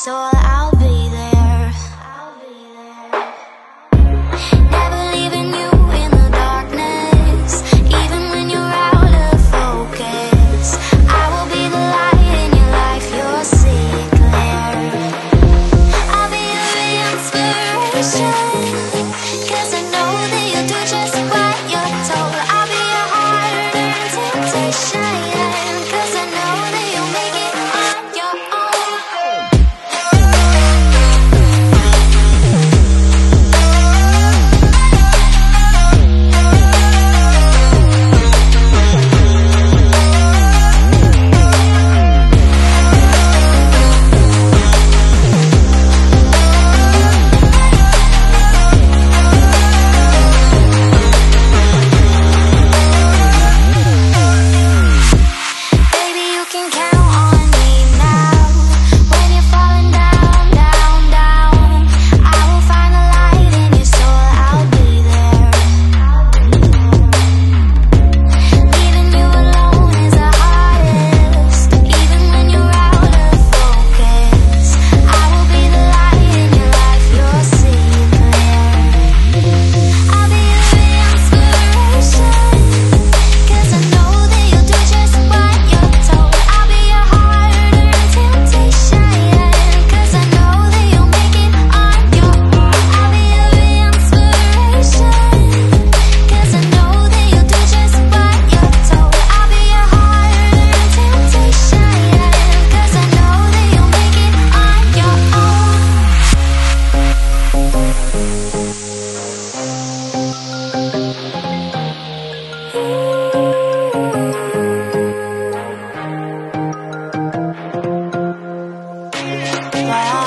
soul, I'll be there. Never leaving you in the darkness, even when you're out of focus. I will be the light in your life, you'll see it clear. I'll be your inspiration, 'cause I know that you'll do just what you're told. I'll be your hard-earned temptation, 'cause I know that you'll make it on your own. Baby, you can count on me now. When you're falling down, down, down, I will find the light in your soul, I'll be there. Leaving you alone is the hardest, even when you're out of focus. I will be the light in your life, you'll see it clear. I'll be your inspiration, 'cause I know that you'll do just what you're told. I'll be your hard-earned temptation, 'cause I know that you'll make it on your own. I'll be your inspiration, 'cause I know that you'll do just what you're told. I'll be your hard-earned temptation, 'cause I know that you'll make it on your own. Wow.